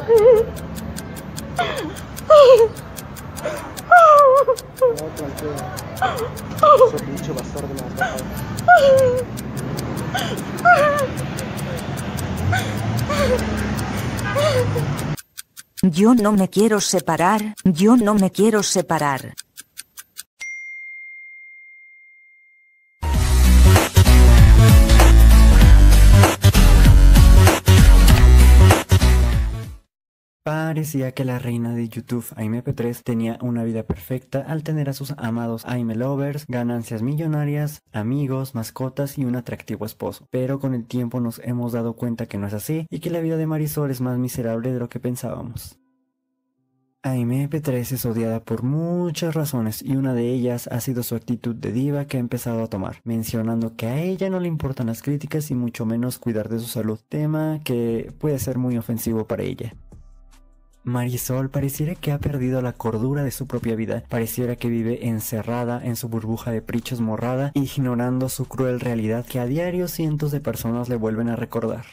No, tranquila. Ese pinche bastardo me has bajado. Yo no me quiero separar, yo no me quiero separar. Parecía que la reina de YouTube, AimP3, tenía una vida perfecta al tener a sus amados Aime Lovers, ganancias millonarias, amigos, mascotas y un atractivo esposo. Pero con el tiempo nos hemos dado cuenta que no es así y que la vida de Marisol es más miserable de lo que pensábamos. AimP3 es odiada por muchas razones y una de ellas ha sido su actitud de diva que ha empezado a tomar, mencionando que a ella no le importan las críticas y mucho menos cuidar de su salud, tema que puede ser muy ofensivo para ella. Marisol pareciera que ha perdido la cordura de su propia vida, pareciera que vive encerrada en su burbuja de prichos morrada, ignorando su cruel realidad que a diario cientos de personas le vuelven a recordar.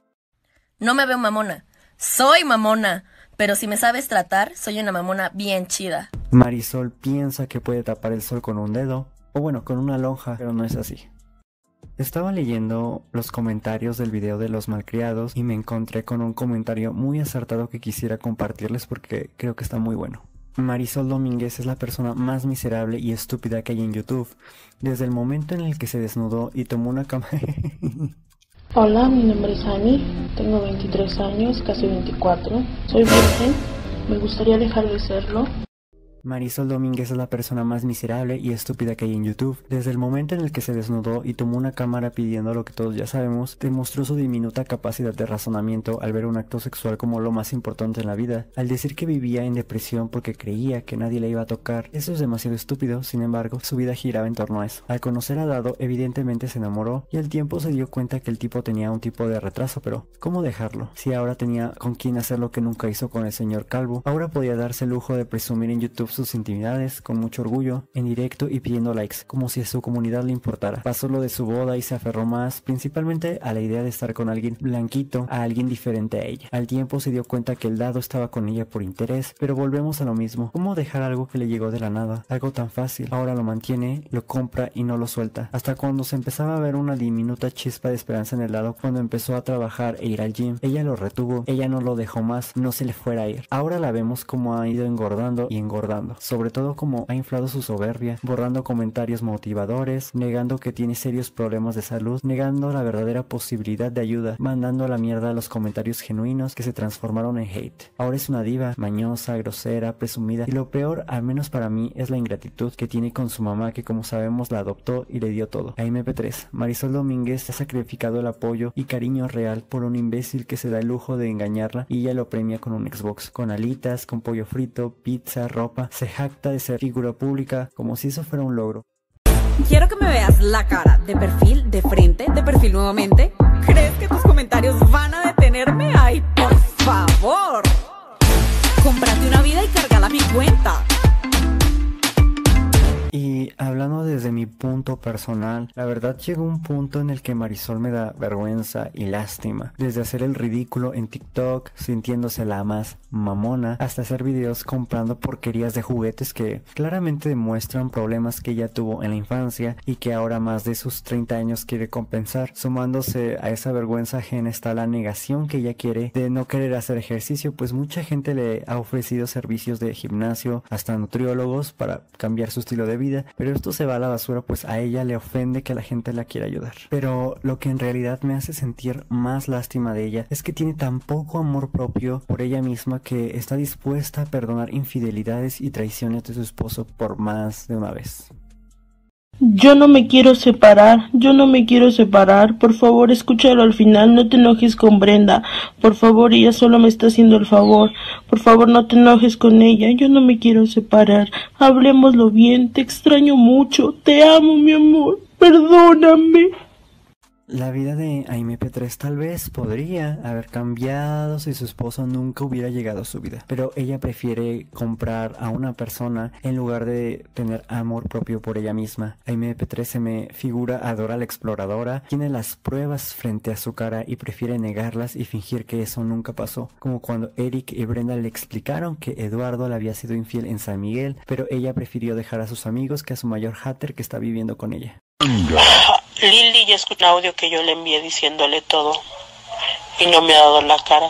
No me veo mamona, soy mamona, pero si me sabes tratar, soy una mamona bien chida. Marisol piensa que puede tapar el sol con un dedo, o bueno, con una lonja, pero no es así. Estaba leyendo los comentarios del video de los malcriados y me encontré con un comentario muy acertado que quisiera compartirles porque creo que está muy bueno. Marisol Domínguez es la persona más miserable y estúpida que hay en YouTube. Desde el momento en el que se desnudó y tomó una cámara... Hola, mi nombre es Ani, tengo 23 años, casi 24. Soy virgen, me gustaría dejar de serlo. Marisol Domínguez es la persona más miserable y estúpida que hay en YouTube. Desde el momento en el que se desnudó y tomó una cámara pidiendo lo que todos ya sabemos, demostró su diminuta capacidad de razonamiento al ver un acto sexual como lo más importante en la vida. Al decir que vivía en depresión porque creía que nadie le iba a tocar, eso es demasiado estúpido. Sin embargo, su vida giraba en torno a eso. Al conocer a Dado, evidentemente se enamoró y al tiempo se dio cuenta que el tipo tenía un tipo de retraso, pero ¿cómo dejarlo? Si ahora tenía con quien hacer lo que nunca hizo con el señor Calvo, ahora podía darse el lujo de presumir en YouTube sus intimidades con mucho orgullo, en directo y pidiendo likes, como si a su comunidad le importara. Pasó lo de su boda y se aferró más, principalmente a la idea de estar con alguien blanquito, a alguien diferente a ella. Al tiempo se dio cuenta que el Dado estaba con ella por interés, pero volvemos a lo mismo. ¿Cómo dejar algo que le llegó de la nada? Algo tan fácil. Ahora lo mantiene, lo compra y no lo suelta. Hasta cuando se empezaba a ver una diminuta chispa de esperanza en el Dado, cuando empezó a trabajar e ir al gym, ella lo retuvo, ella no lo dejó más, no se le fuera a ir. Ahora la vemos como ha ido engordando y engordando. Sobre todo como ha inflado su soberbia, borrando comentarios motivadores, negando que tiene serios problemas de salud, negando la verdadera posibilidad de ayuda, mandando a la mierda los comentarios genuinos que se transformaron en hate. Ahora es una diva, mañosa, grosera, presumida, y lo peor, al menos para mí, es la ingratitud que tiene con su mamá, que como sabemos la adoptó y le dio todo. AimP3, Marisol Domínguez ha sacrificado el apoyo y cariño real por un imbécil que se da el lujo de engañarla y ella lo premia con un Xbox, con alitas, con pollo frito, pizza, ropa, se jacta de ser figura pública como si eso fuera un logro. Quiero que me veas la cara, de perfil, de frente, de perfil nuevamente. ¿Crees que tus comentarios van a detenerme? ¡Ay, por favor! Cómprate una vida y cárgala a mi cuenta. Y hablando desde mi punto personal, la verdad llegó un punto en el que Marisol me da vergüenza y lástima. Desde hacer el ridículo en TikTok, sintiéndose la más mamona, hasta hacer videos comprando porquerías de juguetes que claramente demuestran problemas que ella tuvo en la infancia y que ahora más de sus 30 años quiere compensar. Sumándose a esa vergüenza ajena está la negación que ella quiere de no querer hacer ejercicio, pues mucha gente le ha ofrecido servicios de gimnasio, hasta nutriólogos para cambiar su estilo de vida, pero esto se va a la basura, pues a ella le ofende que la gente la quiera ayudar. Pero lo que en realidad me hace sentir más lástima de ella es que tiene tan poco amor propio por ella misma que está dispuesta a perdonar infidelidades y traiciones de su esposo por más de una vez. Yo no me quiero separar, yo no me quiero separar, por favor escúchalo al final, no te enojes con Brenda, por favor, ella solo me está haciendo el favor, por favor no te enojes con ella, yo no me quiero separar, hablemoslo bien, te extraño mucho, te amo mi amor, perdóname. La vida de AimP3 tal vez podría haber cambiado si su esposo nunca hubiera llegado a su vida, pero ella prefiere comprar a una persona en lugar de tener amor propio por ella misma. AimP3 se me figura adora a la exploradora, tiene las pruebas frente a su cara y prefiere negarlas y fingir que eso nunca pasó, como cuando Eric y Brenda le explicaron que Eduardo le había sido infiel en San Miguel, pero ella prefirió dejar a sus amigos que a su mayor hater que está viviendo con ella. Lili ya escuchó un audio que yo le envié diciéndole todo y no me ha dado la cara.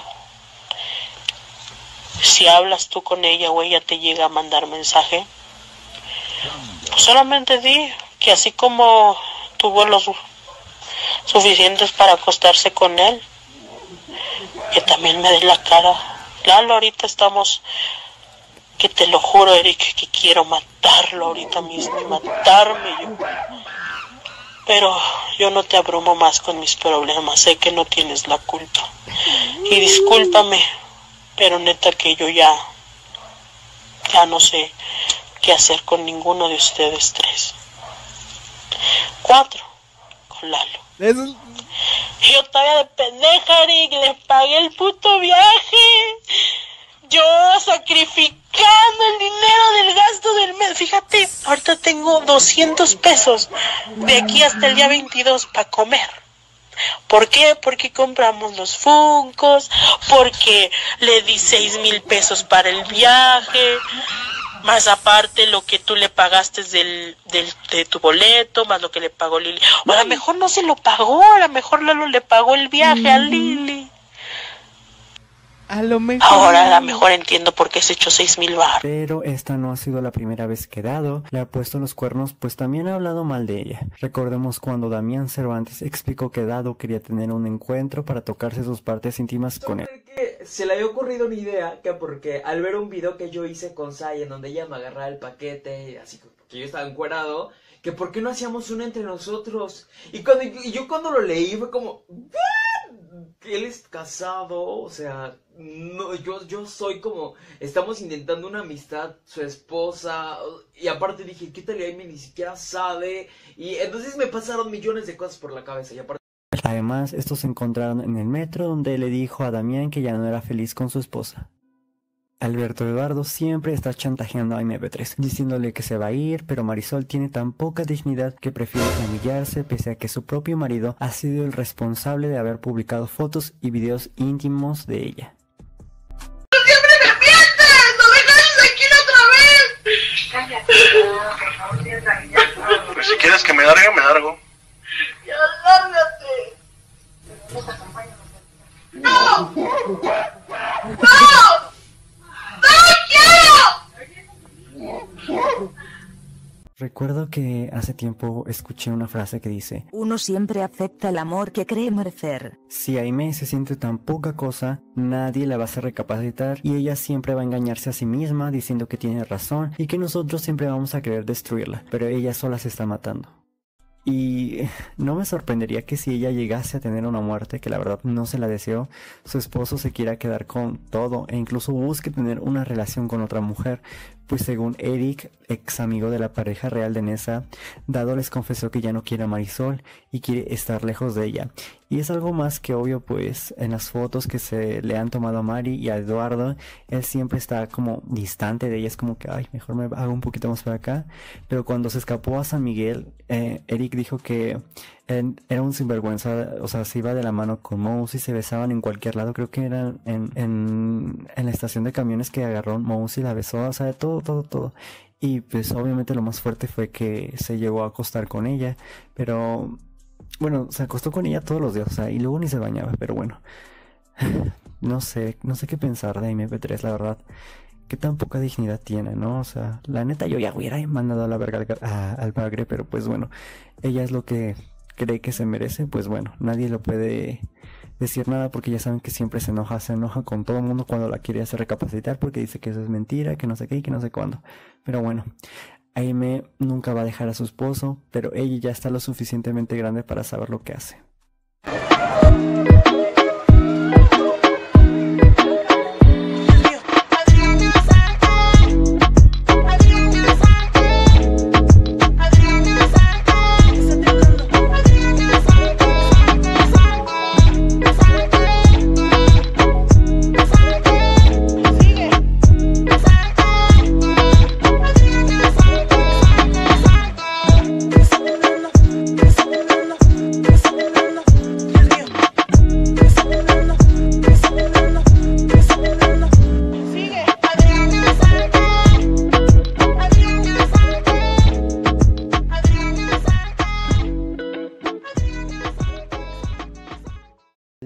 Si hablas tú con ella o ella te llega a mandar mensaje, pues solamente di que así como tuvo los suficientes para acostarse con él, que también me dé la cara. Lalo, ahorita estamos, que te lo juro, Eric, que quiero matarlo ahorita mismo y matarme yo. Pero yo no te abrumo más con mis problemas, sé que no tienes la culpa. Y discúlpame, pero neta que yo ya no sé qué hacer con ninguno de ustedes tres. 4, con Lalo. Yo todavía de pendeja, Eric, les pagué el puto viaje. Yo sacrificando el dinero del gasto del mes. Fíjate, ahorita tengo 200 pesos de aquí hasta el día 22 para comer. ¿Por qué? Porque compramos los Funkos, porque le di 6,000 pesos para el viaje, más aparte lo que tú le pagaste de tu boleto, más lo que le pagó Lili. O a lo mejor no se lo pagó, a lo mejor Lalo le pagó el viaje a Lili. A lo mejor. Ahora a lo mejor entiendo por qué se echó 6,000 baros. Pero esta no ha sido la primera vez que Dado le ha puesto los cuernos, pues también ha hablado mal de ella. Recordemos cuando Damián Cervantes explicó que Dado quería tener un encuentro para tocarse sus partes íntimas con él. Que se le había ocurrido una idea, que porque al ver un video que yo hice con Sai en donde ella me agarraba el paquete, así que yo estaba encuerado, que por qué no hacíamos una entre nosotros. Y yo cuando lo leí fue como, él es casado, o sea, no, yo soy como, estamos intentando una amistad, su esposa, y aparte dije, ¿qué tal y Aime ni siquiera sabe? Y entonces me pasaron millones de cosas por la cabeza, y aparte... Además, estos se encontraron en el metro donde le dijo a Damián que ya no era feliz con su esposa. Alberto Eduardo siempre está chantajeando a AimP3, diciéndole que se va a ir, pero Marisol tiene tan poca dignidad que prefiere humillarse pese a que su propio marido ha sido el responsable de haber publicado fotos y videos íntimos de ella. ¡Siempre me mientes! ¡No me dejes aquí otra vez! Pues si quieres que me largue, me largo. ¡Ya lárgate! ¡No! ¡No! Recuerdo que hace tiempo escuché una frase que dice: Uno siempre acepta el amor que cree merecer. Si Aime se siente tan poca cosa, nadie la va a hacer recapacitar y ella siempre va a engañarse a sí misma diciendo que tiene razón y que nosotros siempre vamos a querer destruirla, pero ella sola se está matando. Y no me sorprendería que si ella llegase a tener una muerte, que la verdad no se la deseo, su esposo se quiera quedar con todo e incluso busque tener una relación con otra mujer, pues según Eric, ex amigo de la pareja real de Nessa, Dado les confesó que ya no quiere a Marisol y quiere estar lejos de ella. Y es algo más que obvio, pues en las fotos que se le han tomado a Mari y a Eduardo, él siempre está como distante de ella, es como que ay, mejor me hago un poquito más para acá. Pero cuando se escapó a San Miguel, Eric dijo que era un sinvergüenza, o sea, se iba de la mano con Mousy, se besaban en cualquier lado, creo que era en la estación de camiones que agarró Mousy, la besó, o sea, de todo. Y pues obviamente lo más fuerte fue que se llegó a acostar con ella, pero bueno, se acostó con ella todos los días, o sea, y luego ni se bañaba, pero bueno, no sé qué pensar de AimP3, la verdad. Qué tan poca dignidad tiene, ¿no? O sea, la neta yo ya hubiera mandado a la verga al bagre, pero pues bueno, ella es lo que cree que se merece, pues bueno, nadie lo puede decir nada porque ya saben que siempre se enoja con todo el mundo cuando la quiere hacer recapacitar porque dice que eso es mentira, que no sé qué y que no sé cuándo. Pero bueno, Aime nunca va a dejar a su esposo, pero ella ya está lo suficientemente grande para saber lo que hace.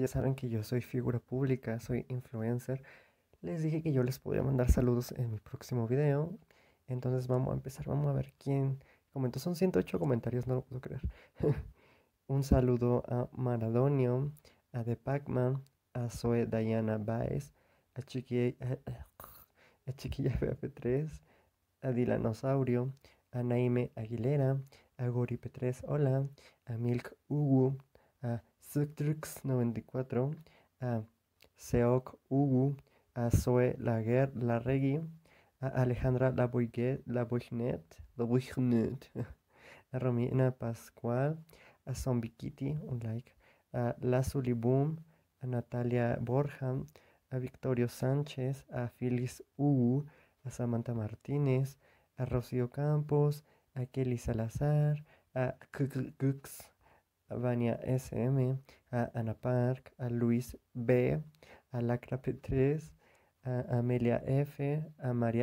ya saben que yo soy figura pública, soy influencer. Les dije que yo les podía mandar saludos en mi próximo video. Entonces vamos a empezar, vamos a ver quién comentó. Son 108 comentarios, no lo puedo creer. Un saludo a Maradonio, a The Pacman, a Zoe Diana Baez, a Chiquilla FF3, a Dilanosaurio, a Naime Aguilera, a Gori P3, hola, a Milk Ugu, a Suctrix94, a Seok Ugu, a Zoe Larregui, a Alejandra Laboignet, a Romina Pascual, a Zombie Kitty, un like, a Lazuli Boom, a Natalia Borja, a Victorio Sánchez, a Phyllis Ugu, a Samantha Martínez, a Rocío Campos, a Kelly Salazar, a Kux, a Vania SM, a Ana Park, a Luis B, a Lacra P3, a Amelia F, a María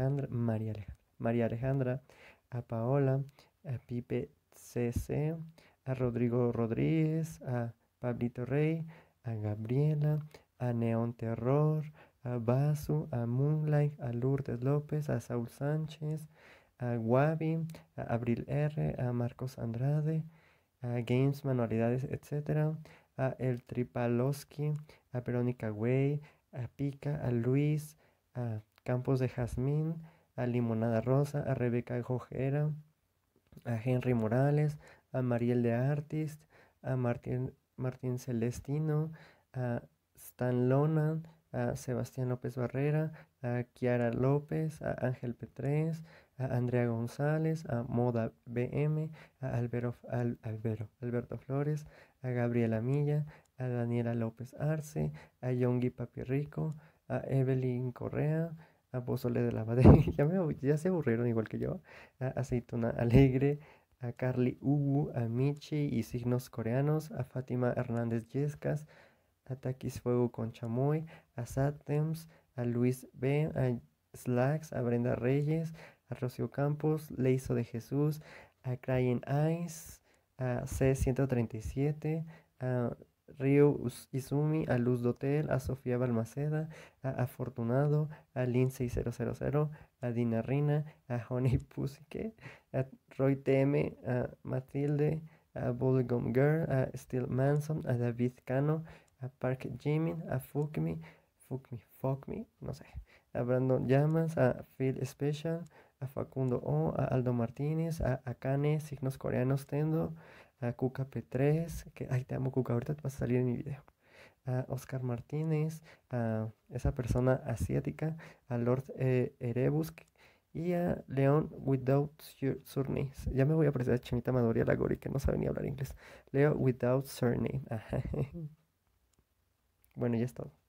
Alejandra, a Paola, a Pipe CC, a Rodrigo Rodríguez, a Pablito Rey, a Gabriela, a Neon Terror, a Basu, a Moonlight, a Lourdes López, a Saúl Sánchez, a Wabi, a Abril R, a Marcos Andrade, a Games, Manualidades, etc., a El Tripalowski, a Verónica Way, a Pica, a Luis, a Campos de Jazmín, a Limonada Rosa, a Rebeca Jojera, a Henry Morales, a Mariel de Artist, a Martín Celestino, a Stan Lona, a Sebastián López Barrera, a Kiara López, a Ángel P3, a Andrea González, a Moda BM, a Alberto Flores, a Gabriela Milla, a Daniela López Arce, a Yongi Papirrico, a Evelyn Correa, a Pozole de la ya se aburrieron igual que yo, a Aceituna Alegre, a Carly Ugu, a Michi y Signos Coreanos, a Fátima Hernández Yescas, a Takis Fuego con Chamoy, a Satems, a Luis B, a Slacks, a Brenda Reyes, a Rocío Campos, Leizo de Jesús, a Crying Eyes, a C137, a Rio Izumi, a Luz Dotel, a Sofía Balmaceda, a Afortunado, a Lin6000, a Dina Rina, a Honey Pussycat, a Roy TM, a Matilde, a Bubblegum Girl, a Steel Manson, a David Cano, a Park Jimin, a Fuck Me, no sé, a Brandon Llamas, a Phil Special, a Facundo O, a Aldo Martínez, a Akane, Signos Coreanos Tendo, a Cuca P3, que ay te amo Cuca, ahorita te vas a salir en mi video, a Oscar Martínez, a esa persona asiática, a Lord Erebus y a Leon Without Surname. Ya me voy a presentar a Chinita Maduri, a la Gori que no sabe ni hablar inglés. Leo Without Surname. Bueno, ya es todo.